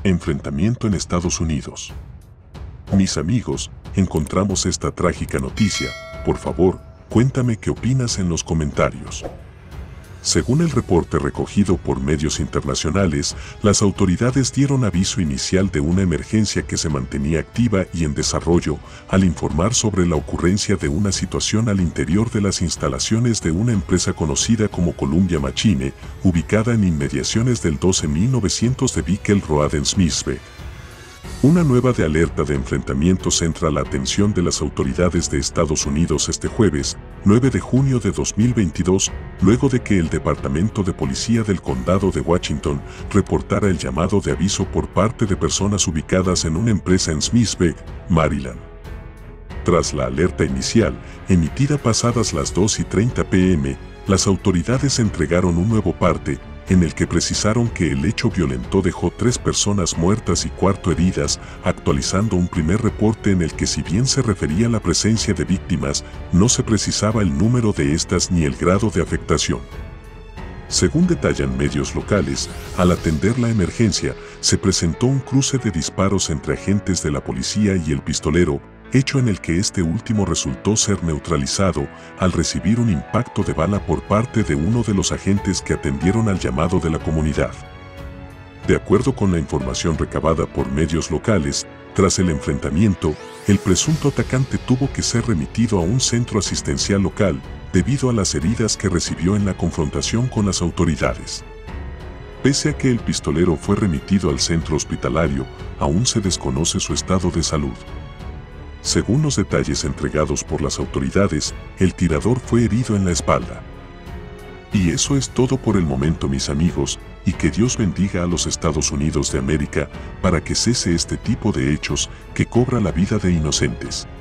Enfrentamiento en Estados Unidos. Mis amigos, encontramos esta trágica noticia. Por favor, cuéntame qué opinas en los comentarios. Según el reporte recogido por medios internacionales, las autoridades dieron aviso inicial de una emergencia que se mantenía activa y en desarrollo al informar sobre la ocurrencia de una situación al interior de las instalaciones de una empresa conocida como Columbia Machine, ubicada en inmediaciones del 12900 de Beacon Road en Smithsburg. Una nueva alerta de enfrentamiento centra la atención de las autoridades de Estados Unidos este jueves, 9 de junio de 2022, luego de que el Departamento de Policía del Condado de Washington reportara el llamado de aviso por parte de personas ubicadas en una empresa en Smithsburg, Maryland. Tras la alerta inicial, emitida pasadas las 2:30 p.m., las autoridades entregaron un nuevo parte, en el que precisaron que el hecho violento dejó 3 personas muertas y 4 heridas, actualizando un primer reporte en el que, si bien se refería a la presencia de víctimas, no se precisaba el número de estas ni el grado de afectación. Según detallan medios locales, al atender la emergencia, se presentó un cruce de disparos entre agentes de la policía y el pistolero, hecho en el que este último resultó ser neutralizado al recibir un impacto de bala por parte de uno de los agentes que atendieron al llamado de la comunidad. De acuerdo con la información recabada por medios locales, tras el enfrentamiento, el presunto atacante tuvo que ser remitido a un centro asistencial local debido a las heridas que recibió en la confrontación con las autoridades. Pese a que el pistolero fue remitido al centro hospitalario, aún se desconoce su estado de salud. Según los detalles entregados por las autoridades, el tirador fue herido en la espalda. Y eso es todo por el momento, mis amigos, y que Dios bendiga a los Estados Unidos de América para que cese este tipo de hechos que cobra la vida de inocentes.